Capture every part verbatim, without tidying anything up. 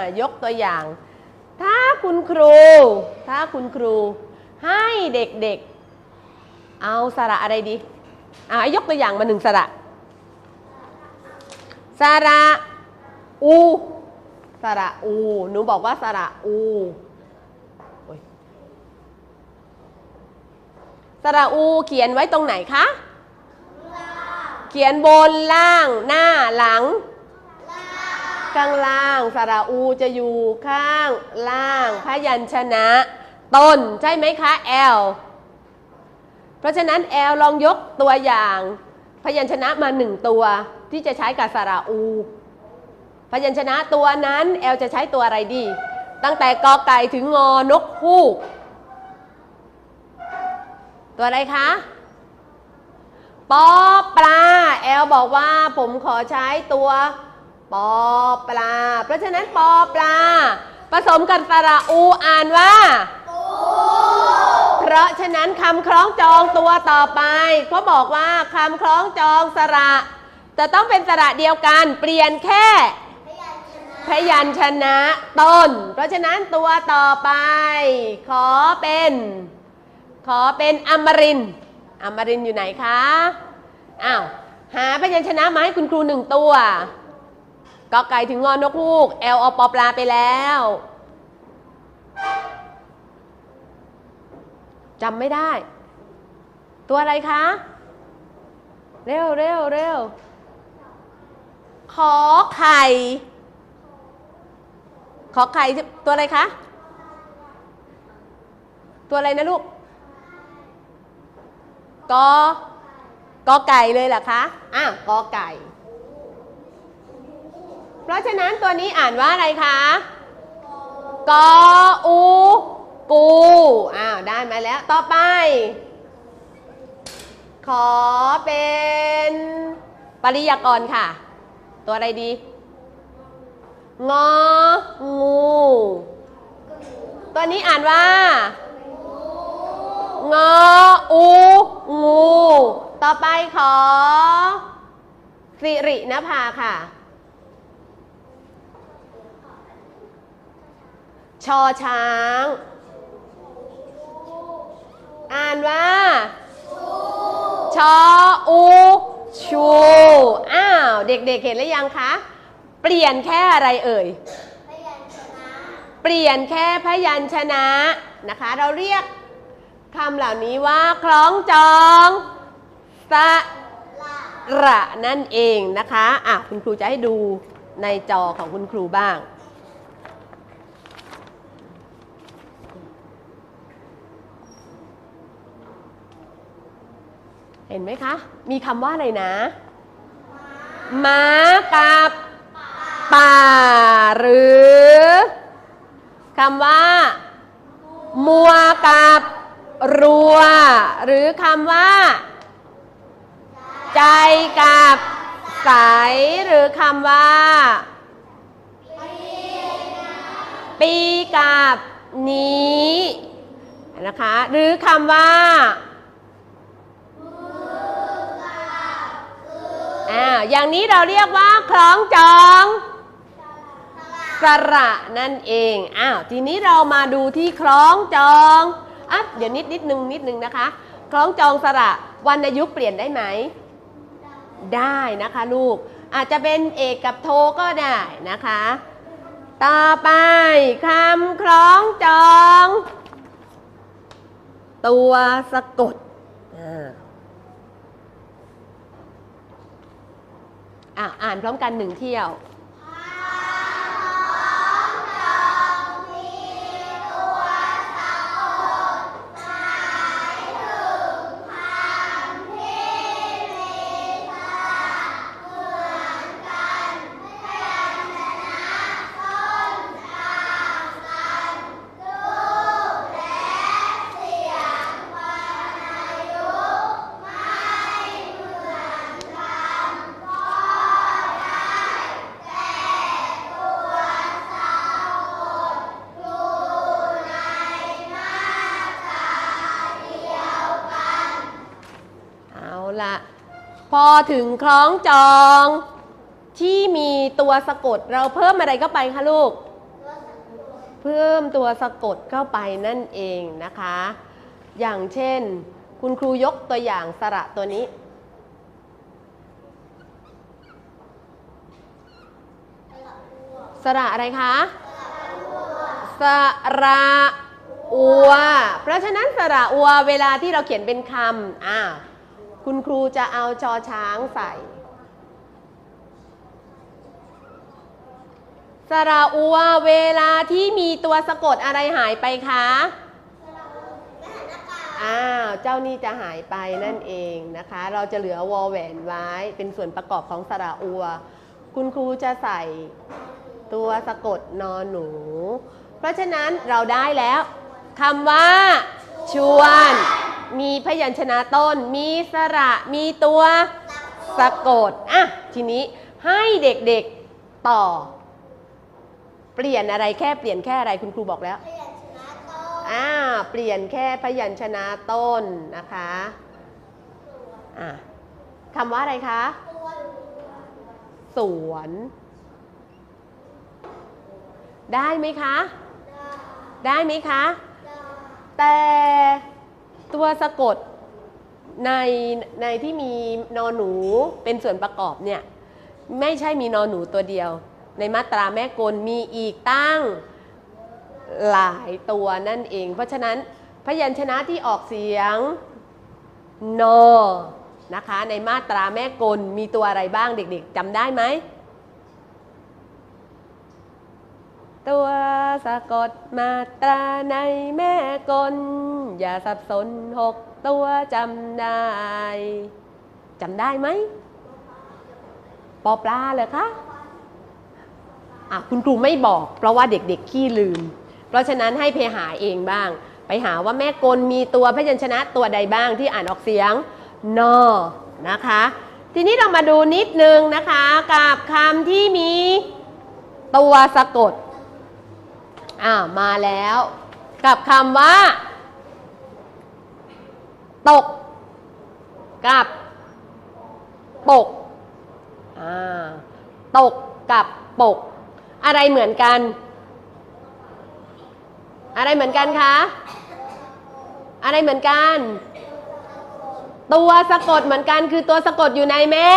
ยกตัวอย่างถ้าคุณครูถ้าคุณครูให้เด็กๆเอาสระอะไรดีอ่ายกตัวอย่างมาหนึ่งสระสระอูสระอูหนูบอกว่าสระอูสระอูเขียนไว้ตรงไหนคะเขียนบนล่างหน้าหลังข้างล่างสระอูจะอยู่ข้างล่างพยัญชนะต้นใช่ไหมคะแอลเพราะฉะนั้นแอลลองยกตัวอย่างพยัญชนะมาหนึ่งตัวที่จะใช้กับสระอูพยัญชนะตัวนั้นแอลจะใช้ตัวอะไรดีตั้งแต่กอไก่ถึงงอนกฮูกตัวอะไรคะปอปลาแอลบอกว่าผมขอใช้ตัวปอปลาเพราะฉะนั้นปอปลาผสมกับสระอูอ่านว่าเพราะฉะนั้นคำคล้องจองตัวต่อไปเขาบอกว่าคำคล้องจองสระจะต้องเป็นสระเดียวกันเปลี่ยนแค่พยัญชนะต้นเพราะฉะนั้นตัวต่อไปขอเป็นขอเป็นอมรินทร์อมรินทร์อยู่ไหนคะอ้าวหาพยัญชนะมาให้คุณครูหนึ่งตัวกอไก่ถึงงอนกฮูกแอลอปอปลาไปแล้วจำไม่ได้ตัวอะไรคะเร็วเร็วเร็วขอไข่ขอไข่ตัวอะไรคะตัวอะไรนะลูกกอกอไก่เลยเหรอคะอ้าวกอไก่เพราะฉะนั้นตัวนี้อ่านว่าอะไรคะกออูกูอ้าวได้มาแล้วต่อไปขอเป็นปริยากรค่ะตัวอะไรดีงองูตัวนี้อ่านว่างออูงูต่อไปขอสิรินภาค่ะชอช้างอ่านว่าชออูชูอ้าวเด็กๆ เห็นหรือยังคะเปลี่ยนแค่อะไรเอ่ยเปลี่ยนแค่พยัญชนะนะคะเราเรียกคำเหล่านี้ว่าคล้องจองสระนั่นเองนะคะอ่ะคุณครูจะให้ดูในจอของคุณครูบ้างเห็นไหมคะมีคำว่าอะไรนะม้ากับป่าหรือคำว่ามัวกับรัวหรือคำว่าใจกับใสหรือคำว่าปีกับนี้นะคะหรือคำว่าอ่าอย่างนี้เราเรียกว่าคล้องจองสระนั่นเองอ้าวทีนี้เรามาดูที่คล้องจองอ่ะเดี๋ยวนิดนิดนึงนิดนึงนะคะคล้องจองสระวรรณยุกต์เปลี่ยนได้ไหมได้นะคะลูกอาจจะเป็นเอกกับโทก็ได้นะคะต่อไปคำคล้องจองตัวสะกดอ่าอ่านพร้อมกันหนึ่งเที่ยวพอถึงคล้องจองที่มีตัวสะกดเราเพิ่มอะไรเข้าไปคะลูกเพิ่มตัวสะกดเข้าไปนั่นเองนะคะ อย่างเช่นคุณครูยกตัวอย่างสระตัวนี้สระอะไรคะสระอัวเพราะฉะนั้นสระอัวเวลาที่เราเขียนเป็นคำอ่าคุณครูจะเอาชอช้างใส่สระอัวเวลาที่มีตัวสะกดอะไรหายไปคะอ้าวเจ้านี่จะหายไปนั่นเองนะคะเราจะเหลือวอแหวนไว้เป็นส่วนประกอบของสระอัวคุณครูจะใส่ตัวสะกดนอหนูเพราะฉะนั้นเราได้แล้วคำว่าชวนมีพยัญชนะต้นมีสระมีตัวสะกดอ่ะทีนี้ให้เด็กๆต่อเปลี่ยนอะไรแค่เปลี่ยนแค่อะไรคุณครูบอกแล้วพยัญชนะต้นอ่าเปลี่ยนแค่พยัญชนะต้นนะคะอ่ะคำว่าอะไรคะสวนได้ไหมคะได้ไหมคะแต่ตัวสะกดในในที่มีนอหนูเป็นส่วนประกอบเนี่ยไม่ใช่มีนอหนูตัวเดียวในมาตราแม่กลมีอีกตั้งหลายตัวนั่นเองเพราะฉะนั้นพยัญชนะที่ออกเสียงนอนะคะในมาตราแม่กลมีตัวอะไรบ้างเด็กๆจำได้ไหมตัวสะกดมาตราในแม่กลอย่าสับสนหกตัวจำได้จำได้ไหมปอปลาเหรอคะอ่ะคุณครูไม่บอกเพราะว่าเด็กๆขี้ลืมเพราะฉะนั้นให้ไปหาเองบ้างไปหาว่าแม่กลมีตัวพยัญชนะตัวใดบ้างที่อ่านออกเสียงนอนะคะทีนี้เรามาดูนิดนึงนะคะกับคำที่มีตัวสะกดอ่ามาแล้วกับคำว่าตกกับปกอ่าตกกับปกอะไรเหมือนกันอะไรเหมือนกันคะอะไรเหมือนกันตัวสะกดเหมือนกันคือตัวสะกดอยู่ในแม่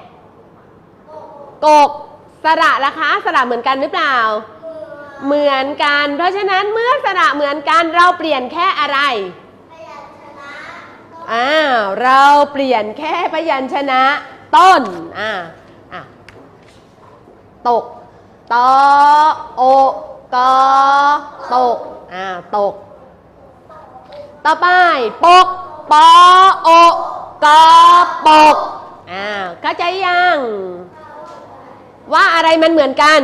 กกสระล่ะคะสระเหมือนกันหรือเปล่าเหมือนกันเพราะฉะนั้นเมื่อสระเหมือนกันเราเปลี่ยนแค่อะไรพยัญชนะอ้าวเราเปลี่ยนแค่พยัญชนะต้นอ่าอ่ะตกตอโอกอตกอ่าตกต่อไปปกปอโอกอปกอ่าเข้าใจยังว่าอะไรมันเหมือนกัน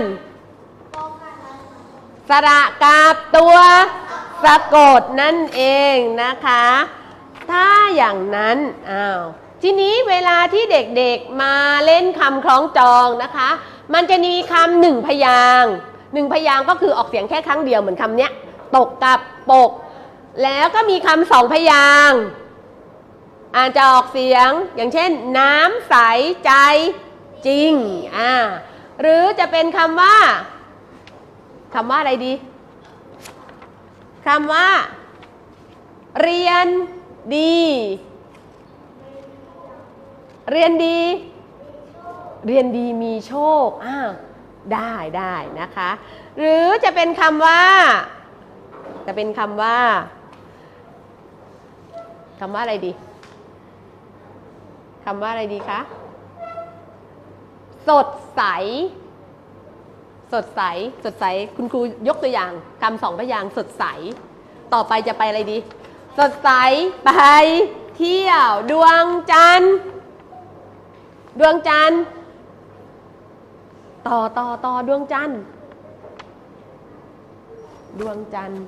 สระกับตัวสะกดนั่นเองนะคะถ้าอย่างนั้นอ้าวทีนี้เวลาที่เด็กๆมาเล่นคำคล้องจองนะคะมันจะมีคำหนึ่งพยางค์หนึ่งพยางค์ก็คือออกเสียงแค่ครั้งเดียวเหมือนคำเนี้ยตกกับปกแล้วก็มีคำสองพยางค์อาจจะออกเสียงอย่างเช่นน้ำใสใจจริงอ่าหรือจะเป็นคำว่าคำว่าอะไรดีคำว่าเรียนดีเรียนดีเรียนดีมีโชคอ้าวได้ได้นะคะหรือจะเป็นคำว่าจะเป็นคำว่าคำว่าอะไรดีคำว่าอะไรดีคะสดใสสดใสสดใสคุณครูยกตัวอย่างคำสองพยางค์สดใสต่อไปจะไปอะไรดีสดใสไปเที่ยวดวงจันทร์ดวงจันทร์ต่อต่อต่อดวงจันทร์ดวงจันทร์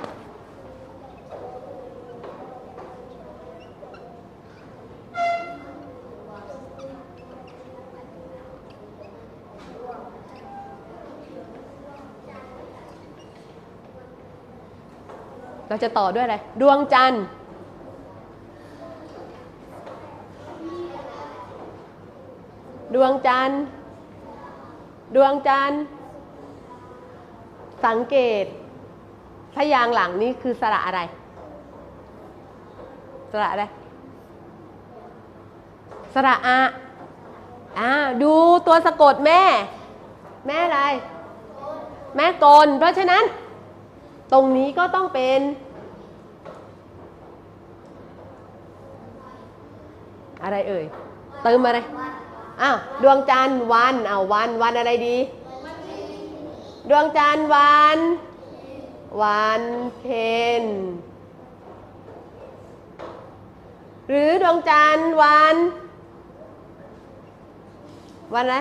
เราจะต่อด้วยอะไรดวงจันทร์ดวงจันทร์ดวงจันทร์สังเกตพยางค์หลังนี้คือสระอะไรสระอะไรสระอะอ่าดูตัวสะกดแม่แม่อะไรแม่กลเพราะฉะนั้นตรงนี้ก็ต้องเป็นอะไรเอ่ยเติมอะไรอ้าวดวงจันทร์วันอ้าววันวันอะไรดีดวงจันทร์วันวันเพ็ญหรือดวงจันทร์วันวันอะไร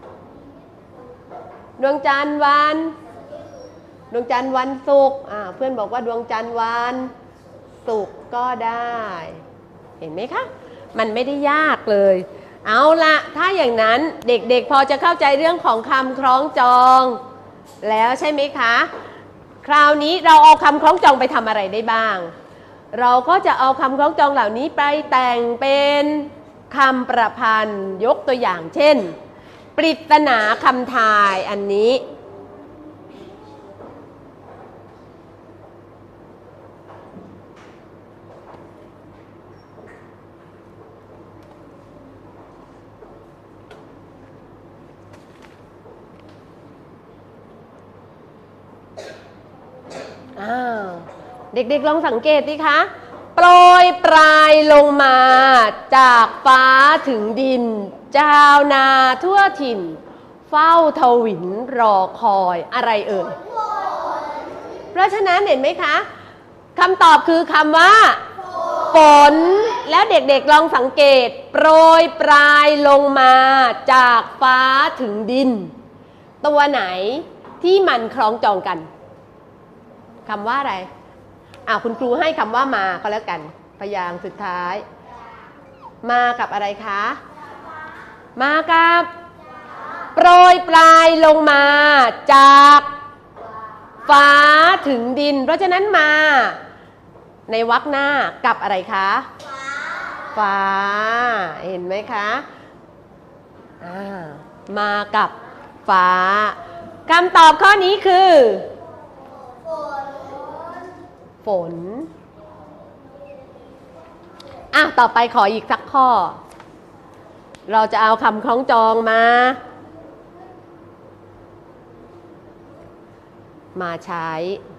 ดวงจันทร์วันดวงจันทร์วันศุกร์อ่าเพื่อนบอกว่าดวงจันทร์วันศุกร์ก็ได้เห็นไหมคะมันไม่ได้ยากเลยเอาละถ้าอย่างนั้นเด็กๆพอจะเข้าใจเรื่องของคำคล้องจองแล้วใช่ไหมคะคราวนี้เราเอาคำคล้องจองไปทำอะไรได้บ้างเราก็จะเอาคำคล้องจองเหล่านี้ไปแต่งเป็นคำประพันธ์ยกตัวอย่างเช่นปริศนาคำทายอันนี้อ้าวเด็กๆลองสังเกตดิคะโปรยปลายลงมาจากฟ้าถึงดินชาวนาทั่วถิ่นเฝ้าทวินรอคอยอะไรเอ่ยเพราะฉะนั้นเห็นไหมคะคำตอบคือคำว่าฝนแล้วเด็กๆลองสังเกตโปรยปลายลงมาจากฟ้าถึงดินตัวไหนที่มันคล้องจองกันคำว่าอะไรอ่าคุณครูให้คำว่ามาก็แล้วกันพยางค์สุดท้ายมากับอะไรคะมากับโปรยปลายลงมาจากฟ้าถึงดินเพราะฉะนั้นมาในวรรคหน้ากับอะไรคะฟ้าเห็นไหมคะอ่ามากับฟ้าคำตอบข้อนี้คือฝนอ่ะต่อไปขออีกสักข้อเราจะเอาคำคล้องจองมามาใช้